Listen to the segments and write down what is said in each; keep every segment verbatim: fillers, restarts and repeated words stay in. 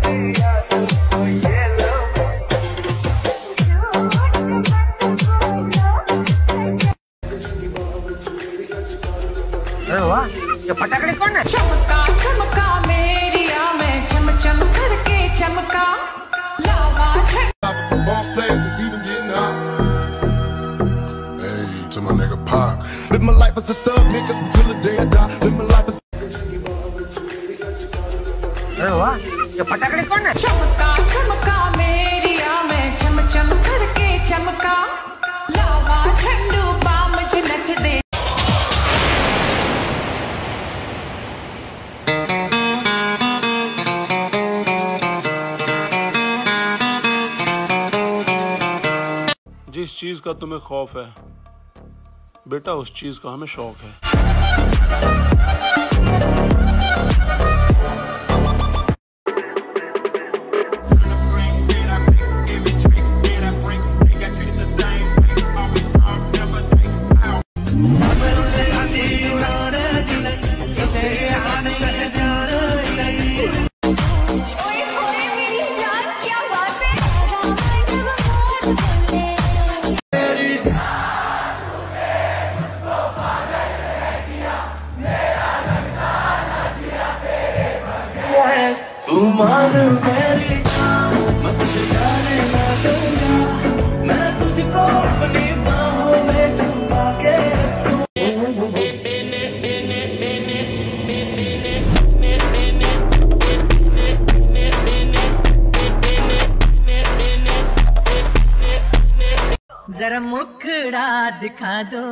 वाह, ये फटाकड़े कौन है? चमका चमका मेरी आ में चम चम करके चमका लावा boss player is even getting hot. Hey, to my nigga Pac. Live my life as a thug nigga until the day I die. Live my life as वाह, ये फटाकड़े कौन है? चमका चमका मेरी आ में चम चम करके चमका लावा झंडू बाम च नच दे। जिस चीज का तुम्हें खौफ है बेटा, उस चीज का हमें शौक है। तू मान मेरी मैं तुझे जाने ना दूंगा, मैं तुझको अपनी बाहों में छुपा के जरा मुखड़ा दिखा दो,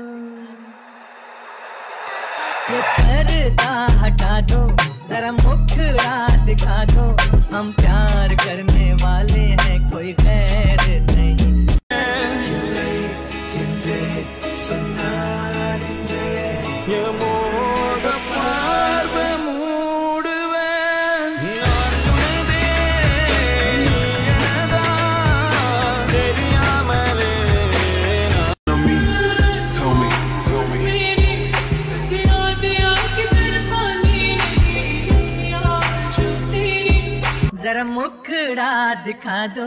ये पर्दा हटा दो, जरा मुखड़ा दिखा दो, हम प्यार करने वाले हैं, कोई खैर नहीं। जरा मुखड़ा दिखा दो,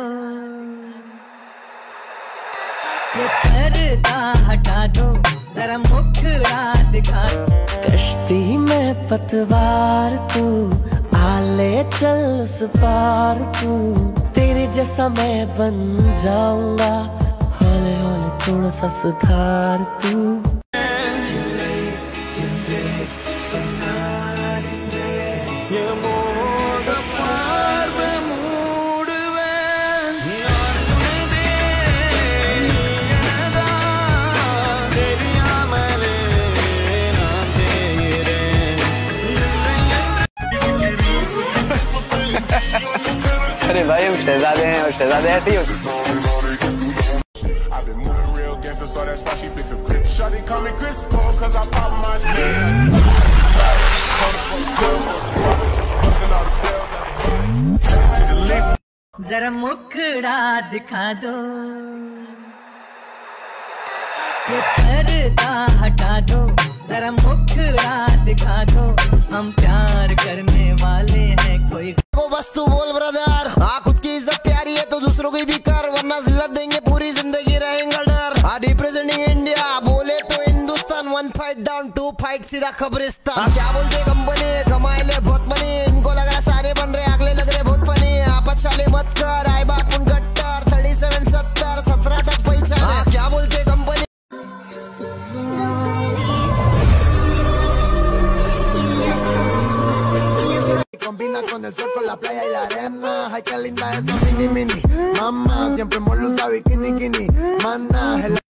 ये पर्दा हटा दो, जरा मुखड़ा दिखा दो। कश्ती में पतवार तू, आले चल उस पार तू, तेरे जैसा मैं बन जाऊंगा, हौले हौले थोड़ा सा सुधार तू। अरे भाई हम शहजादे हैं और शहजादे ऐसे ही होते हैं। जरा मुखड़ा दिखा दो, ये पर्दा हटा दो, जरा मुखड़ा दिखा दो, हम प्यार करने वाले हैं, कोई को बस तू बोल ब्रदर, हाँ खुद की इज्जत प्यारी है तो दूसरों की भी कर, वरना जिल्लत देंगे पूरी जिंदगी रहेंगे डर। हाँ रिप्रेजेंटिंग इंडिया, बोले तो Hindustan, one fight down to fight सीधा कब्रिस्तान। हाँ क्या बोलते कंपनी, कमाए ले बहुत बनी, इनको लग रहा सारे बन रहे, अगले लग रहे बहुत फनी। आपस चाले मत कर, आए बात उन गट्टर, थर्टी सेवन सत्तर सत्रह तक पहचान। हाँ क्या बोलते company. Combina con el sol, con la playa y la arena. Ay, qué linda esa mini mini. Mamá, siempre hemos usado bikini, bikini. Mana,